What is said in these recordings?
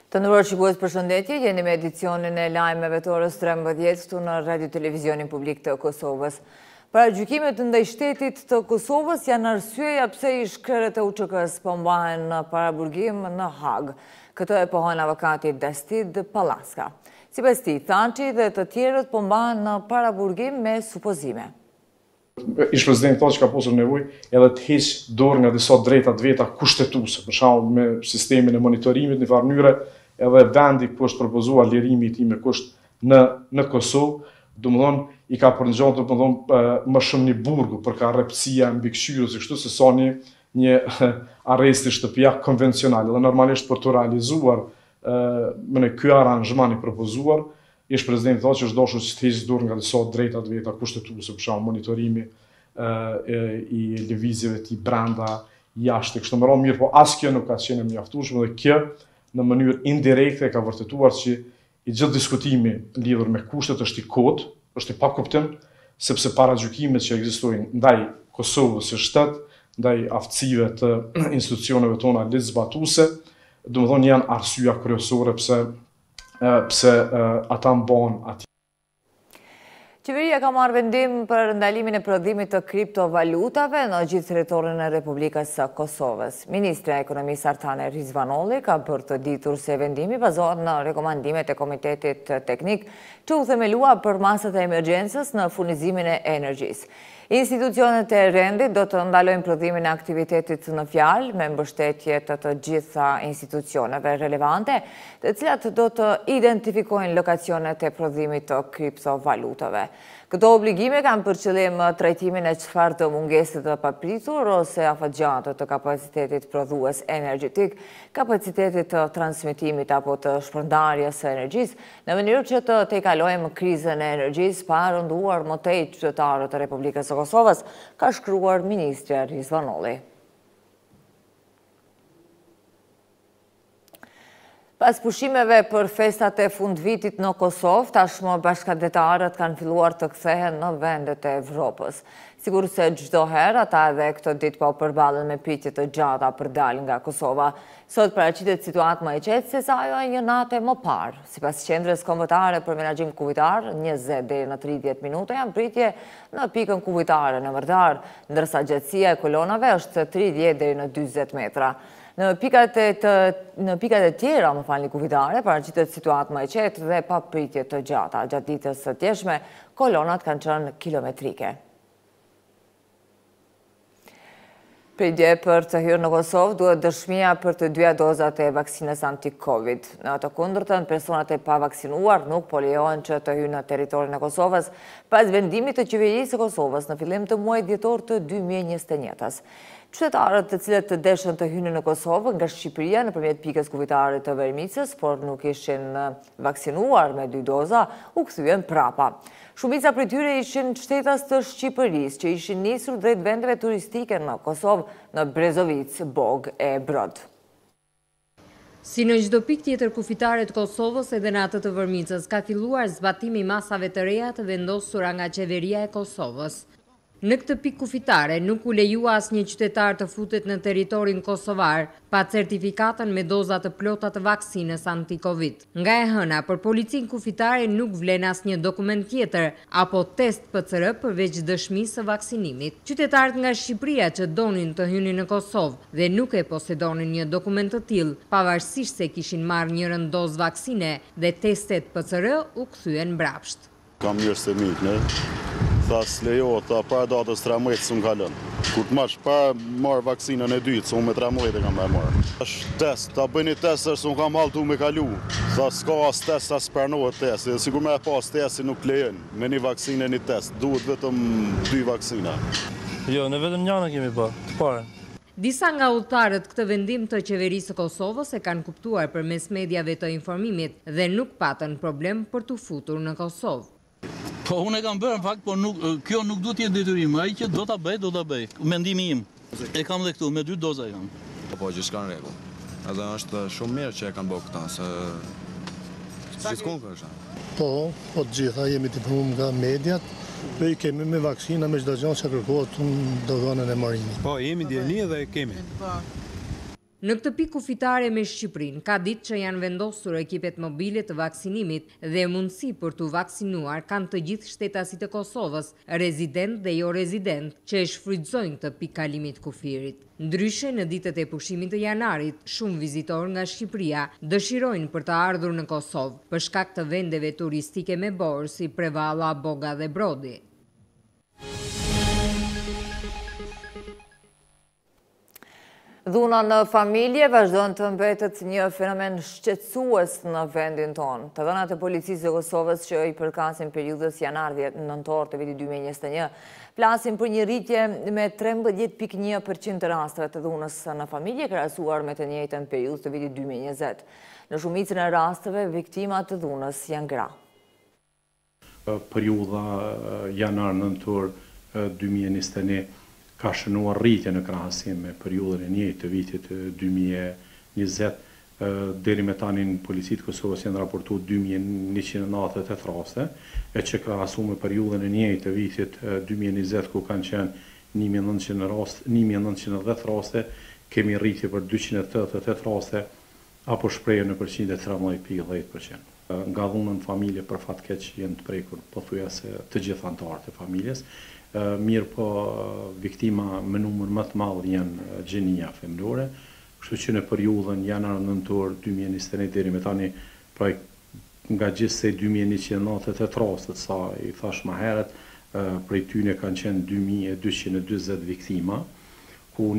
Të nderuar shikues, përshëndetje, jeni me edicionin e lajmeve të orës 13 këtu në Radio Televizionin Publik të Kosovës. Paragjykimet ndaj shtetit të Kosovës janë arsyeja pse ish-krerët e UÇK-s po mbahen në paraburgim në Hag. Këtë e pohon avokati Destid Pallaska. Sipas tij, Thaçi dhe të tjerët po mbahen në paraburgim me supozime. Ish-presidenti thotë që ka pasur nevojë edhe të heqë dorë nga disa drejta të veta kushtetuese, për shembull me sistemin e monitorimit në farë mënyrë, edhe vendi ku është propozuar lirimi i tij me kusht në Kosovë, domethënë i ka përngjatur më shumë një burgu për ka rreptësia mbikëqyrë ose kështu se sa një arresti shtëpiak konvencional. Dhe normalisht për të realizuar me ky aranzhman i propozuar, ish-presidenti thotë që është dashur që të heqë dorë nga disa drejta të veta kushtetuese, për shembull monitorimi i lëvizjeve të brenda jashtë kështu më radh, mirë, po asgjë nuk ka qenë mjaftueshme dhe kjo në mënyrë indirekte ka vërtetuar që i gjithë diskutimi lidhur me kushtet është i kotë, është i pakuptim, sepse paragjykimet që ekzistojnë ndaj Kosovës së shtet, ndaj aftësive të institucioneve tona legjzbatuese, domethënë janë arsyeja kryesore pse ata mbahen atje. Qeveria ka marrë vendim për ndalimin e prodhimit të kriptovalutave në gjithë territorin e Republikës së Kosovës. Ministri i Ekonomisë Artane Rizvanolli ka bërë të ditur se vendimi bazohet në rekomandimet e Komitetit Teknik që u themelua për masat e emergjencës në furnizimin e energjisë. Institucionet e rendit do të ndalojnë prodhimin e aktivitetit në fjalë me mbështetje të gjitha institucioneve relevante, të cilat do të identifikojnë lokacionet e prodhimit të kriptovalutave. Këto obligime kanë për qëllim trajtimin e çfarë të mungesë të papritur ose afatgjatë të kapacitetit prodhues energjetik, kapacitetit të transmitimit apo të shpërndarjes së energjisë, në mënyrë që të tejkalojmë krizën e energjisë pa rënduar më tej qytetarët e Republikës së Kosovës, ka shkruar ministri Rizvanolli. Pas pushimeve për festat e fundvitit në Kosovë, tashmë bashkëdhetarët kanë filluar të kthehen në vendet e Evropës. Sigur se çdo herë ata edhe këtë ditë po përballen me pyetje të gjata për dalë nga Kosova. Sot paraqitet situatë më e qetë se sa ajo e një nate më parë. Sipas qendrës kombëtare për menaxhim kuvitar, 20 deri në 30 minuta janë pritje në pikën kuvitare në Vardar, ndërsa gjatësia e kolonave është 30 deri në 40 metra. Në pikat e tjera, kuvitare, paraqitet situatë më e qetë dhe pa pritje të gjata. Gjatë ditës së djeshme, kolonat kanë qenë kilometrike. Pritje për të hyrë në Kosovë duhet dëshmia për të dyja dozat e vaksinës anti-Covid. Në të kundërtën, personat e pavaksinuar nuk po lejohen që të hyjnë në territorin e Kosovës pas vendimit të qeverisë së Kosovës në fillim të muajit dhjetor të 2021-s. Qytetarët të cilët të deshën të hynë në Kosovë nga Shqipëria nëpërmjet pikës kuvitare të Vermicës, por nuk ishin vaksinuar me 2 doza, u kthyen prapa. Shumica prej tyre ishin shtetas të Shqipërisë që ishin nisur drejt vendeve turistike në Kosovë, në Brezovic, Bog e Brod. Si në çdo pikë tjetër kufitare të Kosovës, edhe në atë të Vermicës ka filluar zbatimi i masave të reja të vendosura nga qeveria e Kosovës. Në këtë pikë kufitare nuk u lejua asnjë qytetar të futet në territorin kosovar pa certifikatën me doza të plota të vaksinës anti-Covid. Nga e hëna, për policinë kufitare nuk vlen asnjë dokument tjetër apo test PCR përveç dëshmisë së vaksinimit. Qytetarët nga Shqipëria që donin të hynin në Kosovë dhe nuk e posedonin një dokument të tillë, pavarësisht se kishin marrë njërin dozë vaksine dhe testet PCR, u kthyen mbrapsht. Kam mirë se mikë, thas lejo të para datës 13 së më kalën. Kur të mash para marë vaksinën e dytë, së unë me 13 e kam me marë. Është test, ta bëjni test është unë kam haltu me kalu. Thas ka as test, as pranohet test. Sigur me pas testi nuk lejen. Me një vaksinë e një test, duhet vetëm 2 vaksina. Jo, ne vetëm njëna kemi pa, të parën. Disa nga udhëtarët këtë vendim të qeverisë së Kosovës e kanë kuptuar përmes mediave të informimit dhe nuk patën problem për të futur në Kosovë. Po unë e kam bërë në fakt, por kjo nuk do t'jetë detyrim, ai që do ta bëj. Mendimi im. E kam dhe këtu, me 2 doza e kam. Po gjithçka në rregull. Edhe është shumë mirë që e kanë bërë këta, se gjithkund është. Po të gjitha jemi të informuar nga mediat, dhe i kemi me vaksina me çdo gjë që kërkohet në doganën e Marinit. Po jemi ndjeni dhe e kemi. Në këtë pikë kufitare me Shqipërinë, ka ditë që janë vendosur ekipet mobile të vaksinimit dhe mundësi për të vaksinuar kanë të gjithë shtetasit e Kosovës, rezident dhe jo rezident, që e shfrytëzojnë këtë pikë kalimit kufirit. Ndryshe, në ditët e pushimit të janarit, shumë vizitorë nga Shqipëria dëshirojnë për të ardhur në Kosovë, për shkak të vendeve turistike me borë si Prevalla, Boga dhe Brodi. Dhuna në familje vazhdon të mbetet një fenomen shqetësues në vendin tonë. Të dhënat e policisë së Kosovës që i përkasin periudhës janar-nëntor të vitit 2021, flasin për një rritje me 13.1% të rasteve të dhunës në familje krahasuar me të njëjtën periudhë të vitit 2020. Në shumicën e rasteve, viktimat të dhunës janë gra. Periudha janar-nëntor 2021 ka shënuar rritje në krahasim me periudhën e njëjtë të vitit 2020. Deri me tani në Policitë Kosovës janë raportuar 2198 raste, e që krahasuar me periudhën e njëjtë të vitit 2020 ku kanë qenë 1910 raste, kemi rritje për 288 raste apo shprehje në përqind e 13.10%. Nga dhuna në familje për fat keq janë të prekur pothuajse të gjithë anëtarët e familjes. Mirë po viktima me numër më të madh janë gjenia femërore, kështu që në periudhën janar-nëntor 2021 deri me tani pra nga gjithsej 2198 rastet sa i thash më herët, prej tyre kanë qenë 2240 viktima, ku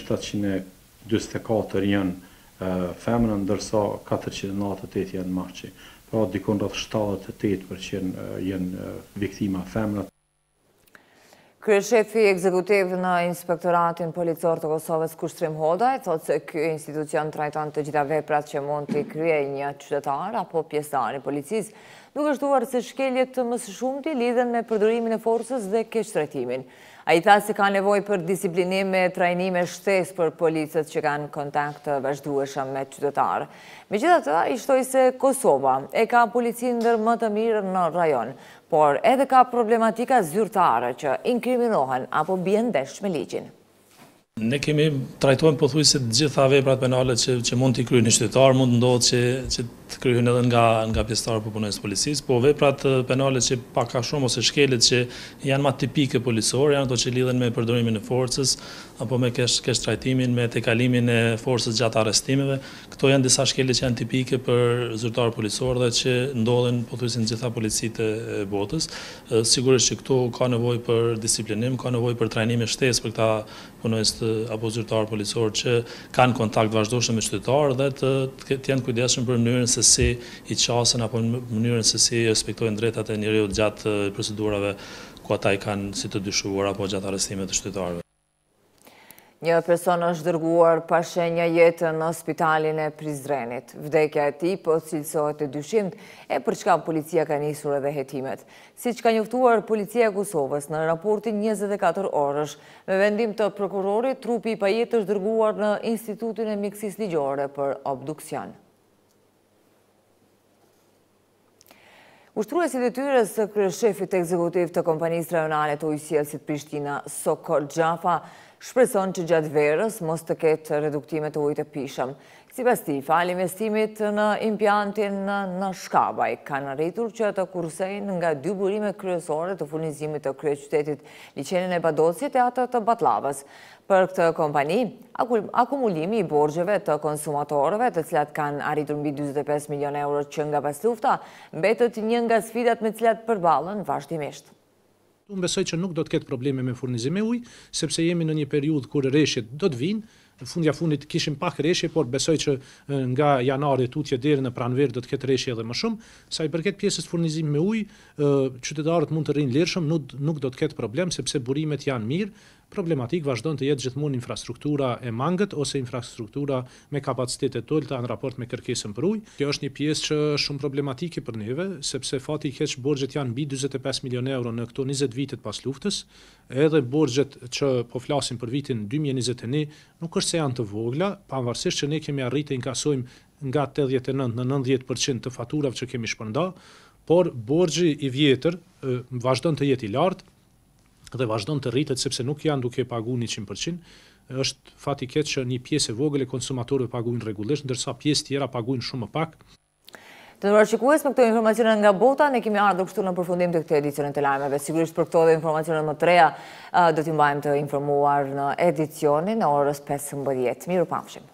1724 janë femra ndërsa 498 janë maçi. Pra dikon rreth 78% janë viktima femra. Kryeshefi ekzekutiv në Inspektoratin Policor të Kosovës Kushtrim Hodaj thotë se ky institucion trajton të gjitha veprat që mund t'i kryejë një qytetar apo pjesëtar i policisë, duke shtuar se shkeljet të më së shumti lidhen me përdorimin e forcës dhe keqtrajtimin. Ai tha se ka nevojë për disiplinim me trajnime shtesë për policët që kanë kontakt të vazhdueshëm me qytetarë. Megjithatë, ai shtoi se Kosova e ka policinë ndër më të mirë në rajon, por edhe ka problematika zyrtare që inkriminohen apo bien ndesh me ligjin. Ne kemi trajtojmë pothuajse të gjitha veprat penale që mund t'i kryejë një qytetar, mund ndodhë që të kryhen edhe nga pjesëtarë apo punonjës policisë, po veprat penale që pak a shumë ose shkelet që janë më tipike policore, janë ato që lidhen me përdorimin e forcës apo me keqtrajtimin, me tejkalimin e forcës gjatë arrestimeve. Këto janë disa shkelet që janë tipike për zyrtarë policorë dhe që ndodhen pothuajse në gjitha policitë e botës. Sigurisht që këtu ka nevojë për disiplinim, ka nevojë për trajnime shtesë për këta punonjës apo zyrtarë policorë që kanë kontakt vazhdueshëm me qytetarë dhe të jenë kujdesshëm për mënyrën se si i qasen apo mënyrën se si respektojnë drejtat e njeriut gjatë procedurave ku ata i kanë si të dyshuar apo gjatë arrestimit të qytetarëve. Një person është dërguar pa shenja jetë në spitalin e Prizrenit. Vdekja e tij po cilësohet e dyshimt e për çka policia ka nisur edhe hetimet. Siç ka njoftuar Policia e Kosovës në raportin 24 orësh, me vendim të prokurorit, trupi i pajetë është dërguar në Institutin e Mjekësisë Ligjore për obduksion. Ushtruesi i detyrës së kryeshefit ekzekutiv të Kompanisë Rajonale të Ujësjelësit Prishtina, Sokol Xhafa, shpreson që gjatë verës mos të ketë reduktime të ujit të pishëm. Sipas tij, fal investimit në impiantin në Shkabaj kanë arritur që të kurrsejnë nga 2 burime kryesore të furnizimit të kryeqytetit, liçenin e Badocit e atë të Batlavës. Për këtë kompani, akumulimi i borxheve të konsumatorëve, të cilat kanë arritur mbi 45 milion euro që nga pas lufta, mbetet një nga sfidat me të cilat përballen vazhdimisht. Unë besoj që nuk do të ketë probleme me furnizim e ujë, sepse jemi në një periudhë kur rreshtet do të vinë. Në fundja fundit kishim pak rreshje, por besoj që nga janari tutje deri në pranverë do të ketë rreshje edhe më shumë. Sa i përket pjesës furnizimit me ujë, qytetarët mund të rrinë lirshëm, nuk do të ketë problem sepse burimet janë mirë. Problematik vazhdon të jetë gjithmonë infrastruktura e mangët ose infrastruktura me kapacitete të ulta në raport me kërkesën për ujë. Kjo është një pjesë që është shumë problematike për neve, sepse fati i keq borxhet janë mbi 45 milion euro në këto 20 vitet pas luftës, edhe borxhet që po flasim për vitin 2021 nuk është se janë të vogla, pavarësisht që ne kemi arritur të inkasojmë nga 89 në 90% të faturave që kemi shpërnda, por borxhi i vjetër vazhdon të jetë i lartë dhe vazhdon të rritet sepse nuk janë duke paguar 100%. është fati keq që një pjesë e vogël e konsumatorëve paguajnë rregullisht, ndërsa pjesë tjera paguajnë shumë më pak. Të nderuar shikues, me këto informacione nga bota, ne kemi ardhur kështu në përfundim të këtij edicioni të lajmeve. Sigurisht për këto dhe informacione më të reja do t'ju mbajmë të informuar në edicionin e orës 15. Mirupafshim.